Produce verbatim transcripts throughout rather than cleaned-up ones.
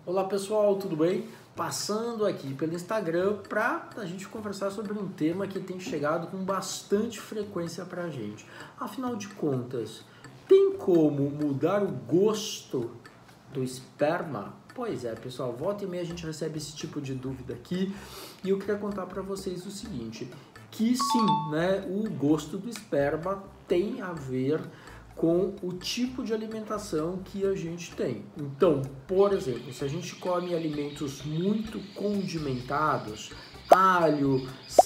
Olá pessoal, tudo bem? Passando aqui pelo Instagram para a gente conversar sobre um tema que tem chegado com bastante frequência para a gente. Afinal de contas, tem como mudar o gosto do esperma? Pois é, pessoal, volta e meia a gente recebe esse tipo de dúvida aqui e eu queria contar para vocês o seguinte, que sim, né, o gosto do esperma tem a ver com o tipo de alimentação que a gente tem. Então, por exemplo, se a gente come alimentos muito condimentados, alho,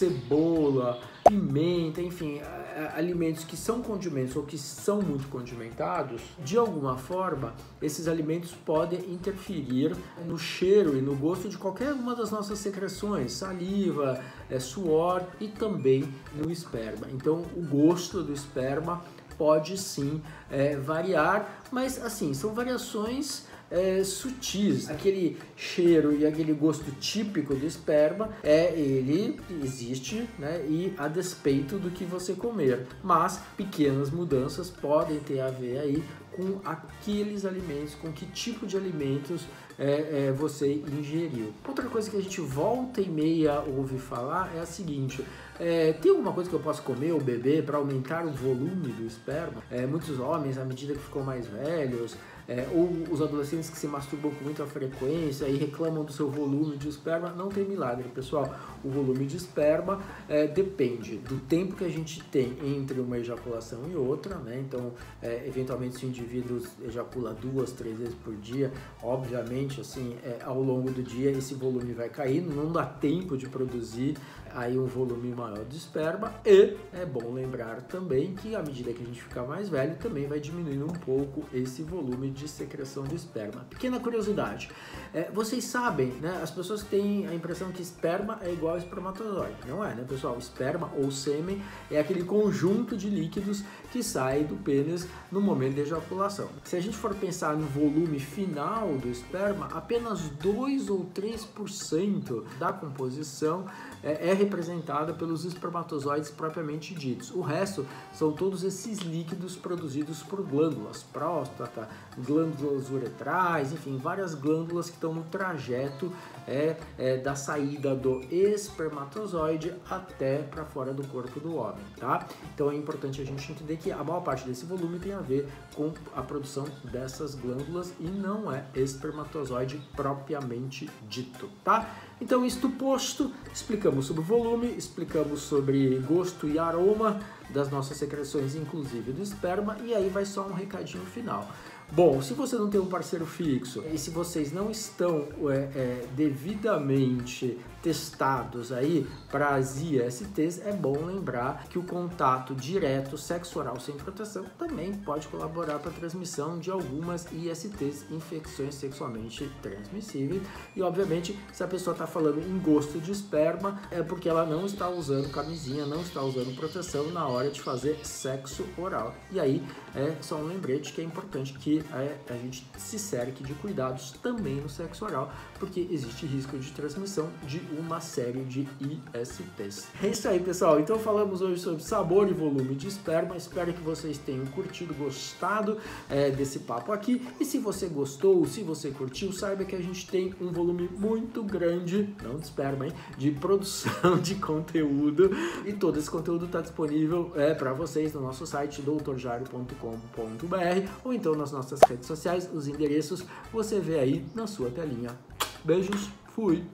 cebola, pimenta, enfim, alimentos que são condimentos ou que são muito condimentados, de alguma forma, esses alimentos podem interferir no cheiro e no gosto de qualquer uma das nossas secreções, saliva, suor e também no esperma. Então, o gosto do esperma pode sim é, variar, mas assim, são variações é, sutis. Aquele cheiro e aquele gosto típico do esperma, é, ele existe, né, e a despeito do que você comer, mas pequenas mudanças podem ter a ver aí com aqueles alimentos, com que tipo de alimentos é, é, você ingeriu. Outra coisa que a gente volta e meia ouve falar é a seguinte, é, tem alguma coisa que eu posso comer ou beber para aumentar o volume do esperma? É, muitos homens, à medida que ficam mais velhos, é, ou os adolescentes que se masturbam com muita frequência e reclamam do seu volume de esperma, não tem milagre, pessoal. O volume de esperma é, depende do tempo que a gente tem entre uma ejaculação e outra, né? Então, é, eventualmente, se o indivíduo ejacula duas, três vezes por dia, obviamente, assim, é, ao longo do dia esse volume vai caindo, não dá tempo de produzir aí um volume maior de esperma, e é bom lembrar também que à medida que a gente ficar mais velho também vai diminuindo um pouco esse volume de secreção de esperma. Pequena curiosidade, é, vocês sabem, né, as pessoas têm a impressão que esperma é igual a espermatozoide, não é, né, pessoal? Esperma ou sêmen é aquele conjunto de líquidos que sai do pênis no momento da ejaculação. Se a gente for pensar no volume final do esperma, apenas dois ou três por cento da composição é, é representada pelos espermatozoides propriamente ditos. O resto são todos esses líquidos produzidos por glândulas, próstata, glândulas uretrais, enfim, várias glândulas que estão no trajeto é, é, da saída do espermatozoide até para fora do corpo do homem, tá? Então é importante a gente entender que a maior parte desse volume tem a ver com a produção dessas glândulas e não é espermatozoide propriamente dito, tá? Então, isto posto, explicamos sobre o volume, explicamos sobre gosto e aroma das nossas secreções, inclusive do esperma, e aí vai só um recadinho final. Bom, se você não tem um parceiro fixo e se vocês não estão é, é, devidamente testados aí para as I S Ts, é bom lembrar que o contato direto sexo oral sem proteção também pode colaborar para a transmissão de algumas I S Ts, infecções sexualmente transmissíveis. E obviamente, se a pessoa está falando em gosto de esperma, é porque ela não está usando camisinha, não está usando proteção na hora de fazer sexo oral. E aí é só um lembrete que é importante que a, a gente se cerque de cuidados também no sexo oral, porque existe risco de transmissão de uma série de I S Ts. É isso aí, pessoal. Então falamos hoje sobre sabor e volume de esperma. Espero que vocês tenham curtido, gostado é, desse papo aqui. E se você gostou, se você curtiu, saiba que a gente tem um volume muito grande, não de esperma, hein, de produção de conteúdo. E todo esse conteúdo está disponível é, para vocês no nosso site doutor jairo ponto com ponto br ou então nas nossas redes sociais. Os endereços você vê aí na sua telinha. Beijos, fui!